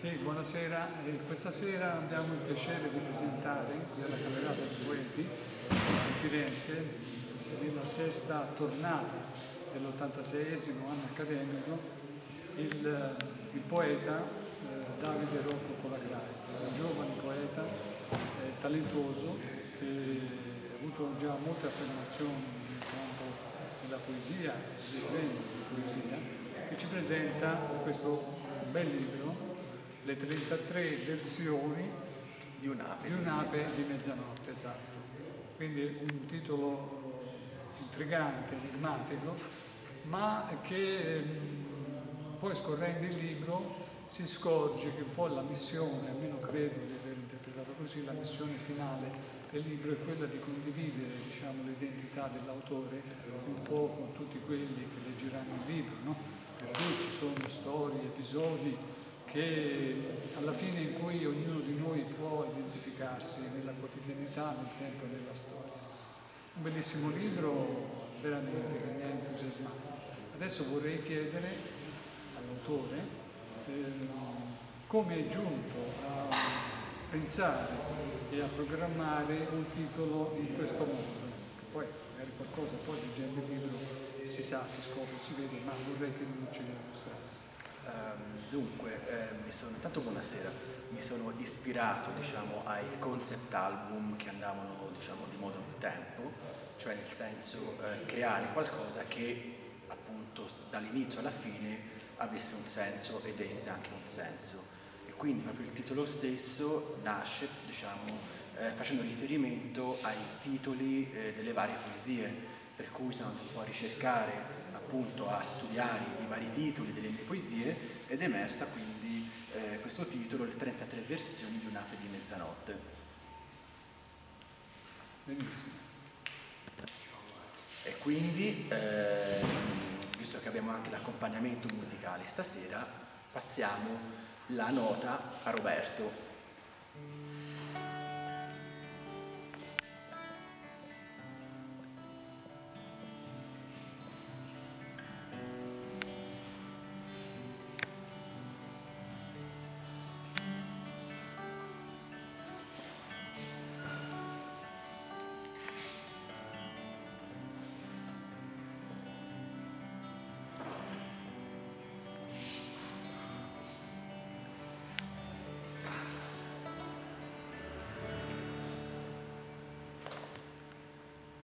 Sì, buonasera. Questa sera abbiamo il piacere di presentare qui alla Camerata dei Poeti di Firenze, nella sesta tornata dell'86esimo anno accademico, il poeta Davide Rocco Colagrave, un giovane poeta talentuoso che ha avuto già molte affermazioni nel campo della poesia, dei premi di poesia, e ci presenta questo bel libro, le 33 versioni di un'ape di mezzanotte, esatto. Quindi un titolo intrigante, enigmatico, ma che poi scorrendo il libro si scorge che un po' la missione, almeno credo di aver interpretato così, la missione finale del libro è quella di condividere, diciamo, l'identità dell'autore un po' con tutti quelli che leggeranno il libro, no? Per cui ci sono storie, episodi che alla fine in cui ognuno di noi può identificarsi nella quotidianità, nel tempo e nella storia. Un bellissimo libro veramente che mi ha entusiasmato. Adesso vorrei chiedere all'autore come è giunto a pensare e a programmare un titolo in questo modo. Poi magari qualcosa poi leggendo il libro si sa, si scopre, si vede, ma vorrei che lui ce lo mostrasse. Intanto buonasera, mi sono ispirato ai concept album che andavano di moda un tempo, cioè nel senso creare qualcosa che appunto dall'inizio alla fine avesse un senso e desse anche un senso, e quindi proprio il titolo stesso nasce facendo riferimento ai titoli delle varie poesie, per cui sono andato un po' a ricercare, appunto a studiare i vari titoli delle mie poesie, ed è emersa quindi questo titolo, le 33 versioni di un'ape di mezzanotte. Benissimo. E quindi, visto che abbiamo anche l'accompagnamento musicale stasera, passiamo la nota a Roberto.